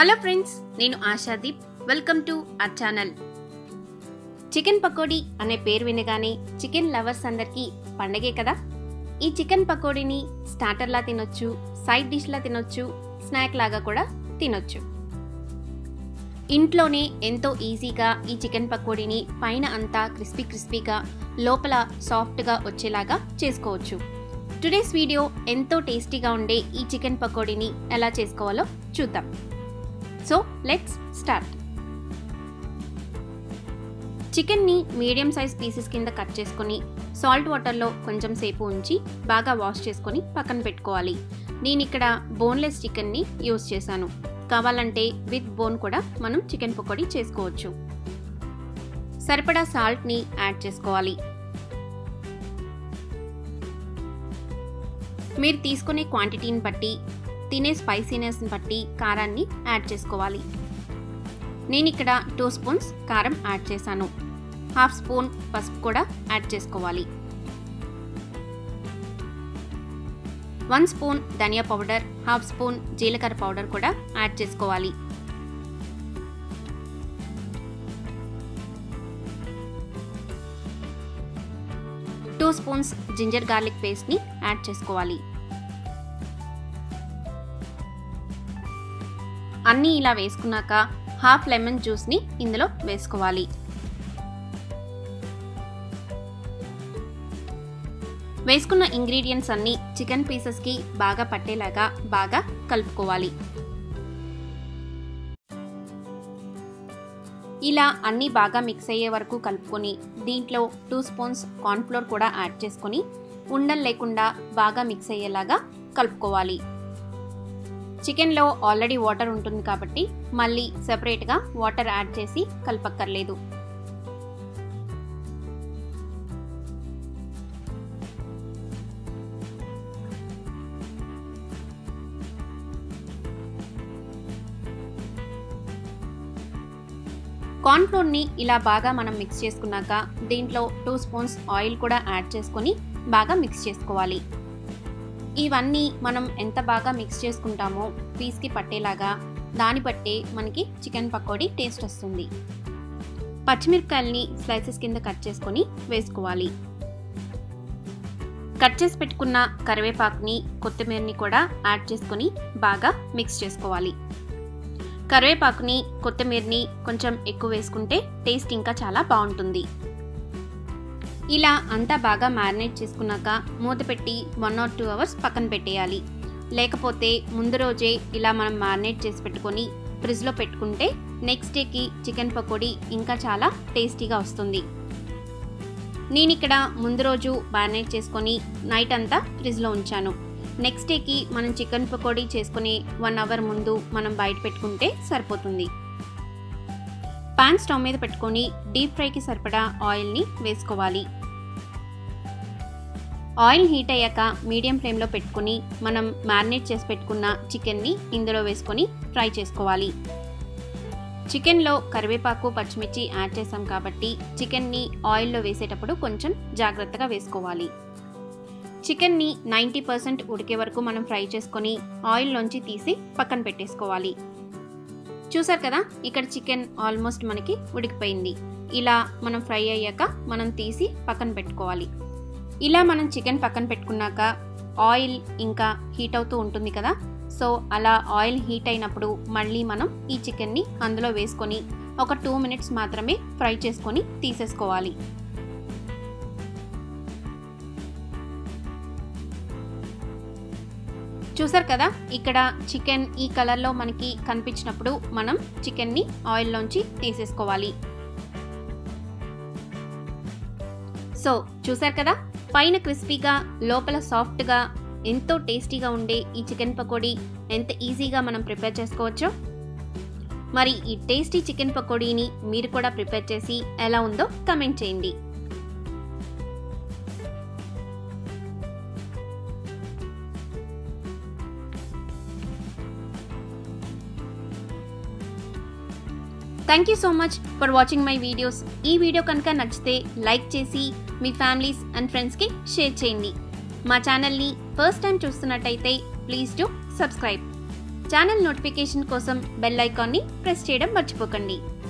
Hello friends, నేను Ashadeep. Welcome to our channel. Chicken pakodi అనే పేరు వినగానే చికెన్ లవర్స్ అందరికీ పండగే కదా. ఈ చికెన్ పకోడీని స్టార్టర్లా తినొచ్చు, సైడ్ డిష్లా తినొచ్చు, స్నాక్ లాగా కూడా తినొచ్చు. ఇంట్లోనే ఎంతో ఈజీగా ఈ చికెన్ పకోడీని పైన అంతా క్రిస్పీగా లోపల సాఫ్ట్గా వచ్చేలాగా చేసుకోవచ్చు. టుడేస్ వీడియో ఎంతో టేస్టీగా ఉండే ఈ చికెన్ పకోడీని ఎలా చేసుకోవాలో చూద్దాం. So let's start. చికెన్ని మీడియం సైజ్ పీసెస్ కింద కట్ చేసుకొని సాల్ట్ వాటర్లో కొంచెం సేపు ఉంచి బాగా వాష్ చేసుకొని పక్కన పెట్టుకోవాలి. నేను ఇక్కడ బోన్లెస్ చికెన్ని యూస్ చేశాను. కావాలంటే విత్ బోన్ కూడా మనం చికెన్ పకోడీ చేసుకోవచ్చు. సరిపడా సాల్ట్ని యాడ్ చేసుకోవాలి. మీరు తీసుకునే క్వాంటిటీని బట్టి, తినే స్పైసీనెస్ని బట్టి కారాన్ని యాడ్ చేసుకోవాలి. నేను ఇక్కడ 2 స్పూన్స్ కారం యాడ్ చేశాను. 1/2 స్పూన్ పసుపు కూడా యాడ్ చేసుకోవాలి. 1 స్పూన్ ధనియా పౌడర్, 1/2 స్పూన్ జీలకర్ర పౌడర్ కూడా యాడ్ చేసుకోవాలి. టూ స్పూన్స్ జింజర్ గార్లిక్ పేస్ట్ని యాడ్ చేసుకోవాలి. అన్నీ ఇలా వేసుకున్నాక 1/2 లెమన్ జ్యూస్ని ఇందులో వేసుకోవాలి. వేసుకున్న ఇంగ్రీడియంట్స్ అన్నీ చికెన్ పీసెస్కి బాగా పట్టేలాగా బాగా కలుపుకోవాలి. ఇలా అన్నీ బాగా మిక్స్ అయ్యే వరకు కలుపుకొని దీంట్లో 2 స్పూన్స్ కార్న్ఫ్లోర్ కూడా యాడ్ చేసుకొని ఉండలు లేకుండా బాగా మిక్స్ అయ్యేలాగా కలుపుకోవాలి. చికెన్లో ఆల్రెడీ వాటర్ ఉంటుంది కాబట్టి మళ్ళీ సెపరేట్గా వాటర్ యాడ్ చేసి కలపక్కర్లేదు. కార్న్ఫ్లోర్ని ఇలా బాగా మనం మిక్స్ చేసుకున్నాక దీంట్లో 2 స్పూన్స్ ఆయిల్ కూడా యాడ్ చేసుకొని బాగా మిక్స్ చేసుకోవాలి. ఇవన్నీ మనం ఎంత బాగా మిక్స్ చేసుకుంటామో పీస్కి పట్టేలాగా దాన్ని బట్టే మనకి చికెన్ పకోడీ టేస్ట్ వస్తుంది. పచ్చిమిరపకాయలని స్లైసెస్ కింద కట్ చేసుకొని వేసుకోవాలి. కట్ చేసి పెట్టుకున్న కరివేపాకుని, కొత్తిమీరని కూడా యాడ్ చేసుకొని బాగా మిక్స్ చేసుకోవాలి. కరివేపాకుని, కొత్తిమీరని కొంచెం ఎక్కువ వేసుకుంటే టేస్ట్ ఇంకా చాలా బాగుంటుంది. ఇలా అంతా బాగా మ్యారినేట్ చేసుకున్నాక మూత పెట్టి 1 or 2 అవర్స్ పక్కన పెట్టేయాలి. లేకపోతే ముందు రోజే ఇలా మనం మ్యారినేట్ చేసి పెట్టుకొని ఫ్రిడ్జ్లో పెట్టుకుంటే నెక్స్ట్ డేకి చికెన్ పకోడీ ఇంకా చాలా టేస్టీగా వస్తుంది. నేను ఇక్కడ ముందు రోజు మ్యారినేట్ చేసుకొని నైట్ అంతా ఫ్రిడ్జ్లో ఉంచాను. నెక్స్ట్ డేకి మనం చికెన్ పకోడీ చేసుకుని 1 అవర్ ముందు మనం బయట పెట్టుకుంటే సరిపోతుంది. పాన్ స్టవ్ మీద పెట్టుకొని డీప్ ఫ్రైకి సరిపడా ఆయిల్ని వేసుకోవాలి. ఆయిల్ హీట్ అయ్యాక మీడియం ఫ్లేమ్లో పెట్టుకొని మనం మ్యారినేట్ చేసి పెట్టుకున్న చికెన్ని ఇందులో వేసుకొని ఫ్రై చేసుకోవాలి. చికెన్లో కరివేపాకు, పచ్చిమిర్చి యాడ్ చేసాం కాబట్టి చికెన్ని ఆయిల్లో వేసేటప్పుడు కొంచెం జాగ్రత్తగా వేసుకోవాలి. చికెన్ని 90% ఉడికే వరకు మనం ఫ్రై చేసుకొని ఆయిల్లోంచి తీసి పక్కన పెట్టేసుకోవాలి. చూసారు కదా, ఇక్కడ చికెన్ ఆల్మోస్ట్ మనకి ఉడికిపోయింది. ఇలా మనం ఫ్రై అయ్యాక మనం తీసి పక్కన పెట్టుకోవాలి. ఇలా మనం చికెన్ పక్కన పెట్టుకున్నాక ఆయిల్ ఇంకా హీట్ అవుతూ ఉంటుంది కదా. సో అలా ఆయిల్ హీట్ అయినప్పుడు మళ్ళీ మనం ఈ చికెన్ని అందులో వేసుకొని ఒక 2 మినిట్స్ మాత్రమే ఫ్రై చేసుకొని తీసేసుకోవాలి. చూసారు కదా, ఇక్కడ చికెన్ ఈ కలర్లో మనకి కనిపించినప్పుడు మనం చికెన్ని ఆయిల్లోంచి తీసేసుకోవాలి. సో చూసారు కదా, పైన క్రిస్పీగా లోపల సాఫ్ట్గా ఎంతో టేస్టీగా ఉండే ఈ చికెన్ పకోడీ ఎంత ఈజీగా మనం ప్రిపేర్ చేసుకోవచ్చో. మరి ఈ టేస్టీ చికెన్ పకోడీని మీరు కూడా ప్రిపేర్ చేసి ఎలా ఉందో కమెంట్ చేయండి. Thank you so much for watching my videos. ఈ వీడియో కనుక నచ్చితే లైక్ చేసి మీ ఫ్యామిలీస్ అండ్ ఫ్రెండ్స్కి షేర్ చేయండి. మా ఛానల్ని ఫస్ట్ టైం చూస్తున్నట్టయితే please do subscribe. Channel notification కోసం బెల్ ఐకాన్ని ప్రెస్ చేయడం మర్చిపోకండి.